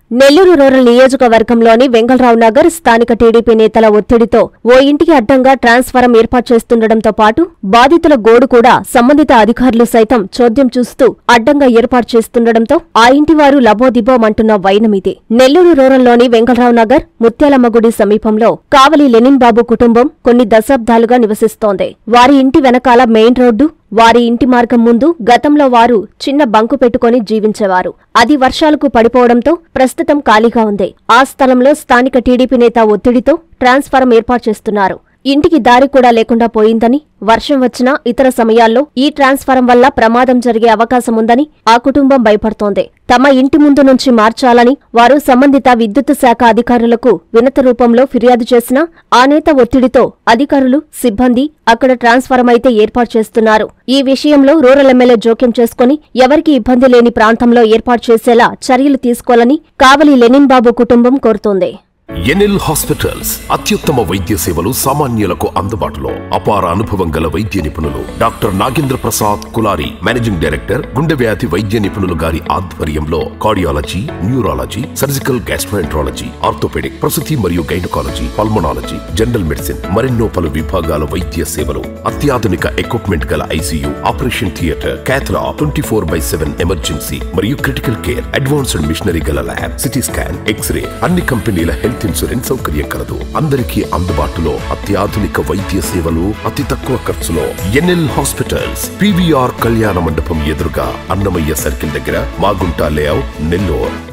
Nellore rural నియోజకవర్గంలోని వెంగళరావు నగర్ స్థానిక TDP నేతల ఒత్తిడితో ఓ ఇంటికి అడ్డంగా ట్రాన్స్ఫారం ఏర్పాటు చేస్తుండటంతో పాటు బాధితుల గోడు కూడా సంబంధిత అధికారులు సైతం చోద్యం చూస్తూ అడ్డంగా ఏర్పాటు చేస్తుండటంతో ఆ ఇంటి వారు లబోదిబోమంటున్న వైనమిది. నెల్లూరు రూరల్లోని వెంగళరావు నగర్ ముత్యాలమ్మ గుడి సమీపంలో కావలి లెనిన్ బాబు కుటుంబం కొన్ని దశాబ్దాలుగా నివసిస్తోంది. వారి ఇంటి వెనకాల మెయిన్ రోడ్డు, వారి ఇంటి మార్గం ముందు గతంలో వారు చిన్న బంకు పెట్టుకుని జీవించేవారు. అది వర్షాలకు పడిపోవడంతో ప్రస్తుతం ఖాళీగా ఉంది. ఆ స్థలంలో స్థానిక టీడీపీ నేత ఒత్తిడితో ట్రాన్స్ఫారం ఏర్పాటు చేస్తున్నారు. ఇంటికి దారి కూడా లేకుండా పోయిందని, వర్షం వచ్చినా ఇతర సమయాల్లో ఈ ట్రాన్స్ఫారం వల్ల ప్రమాదం జరిగే అవకాశముందని ఆ కుటుంబం భయపడుతోంది. తమ ఇంటి ముందు నుంచి మార్చాలని వారు సంబంధిత విద్యుత్ శాఖ అధికారులకు వినతి రూపంలో ఫిర్యాదు చేసినా ఆ నేత ఒత్తిడితో అధికారులు, సిబ్బంది అక్కడ ట్రాన్స్ఫారం అయితే ఏర్పాటు చేస్తున్నారు. ఈ విషయంలో రూరల్ ఎమ్మెల్యే జోక్యం చేసుకుని ఎవరికీ ఇబ్బంది లేని ప్రాంతంలో ఏర్పాటు చేసేలా చర్యలు తీసుకోవాలని కావలి లెనిన్ బాబు కుటుంబం కోరుతోంది. ఎన్ఎల్ హాస్పిటల్స్ అత్యుత్తమ వైద్య సేవలు సామాన్యులకు అందుబాటులో. అపార అనుభవం గల వైద్య నిపుణులు doctor Nagendra Prasad Kulari, managing director, గుండె వ్యాధి వైద్య నిపుణులు గారి ఆధ్వర్యంలో cardiology, neurology, surgical gastroenterology, orthopedic, ప్రసూతి మరియు గైనకాలజీ, పల్మనాలజీ, జనరల్ మెడిసిన్ మరెన్నో పలు విభాగాల వైద్య సేవలు. అత్యాధునిక ఎక్విప్మెంట్ గల ICU, operation theatre, cath lab, 24/7 emergency మరియు క్రిటికల్ కేర్, అడ్వాన్స్డ్ మిషనరీ గల ల్యాబ్, సిటీ స్కాన్, ఎక్స్రే, అన్ని కంపెనీల హెల్త్ ఇన్సూరెన్స్ సౌకర్యం కలదు. అందరికీ అందుబాటులో అత్యాధునిక వైద్య సేవలు అతి తక్కువ ఖర్చులో. ఎన్ఎల్ హాస్పిటల్స్, పీవీఆర్ కళ్యాణ మండపం ఎదురుగా, అన్నమయ్య సర్కిల్ దగ్గర, మాగుంట లేఅవుట్, నెల్లూరు.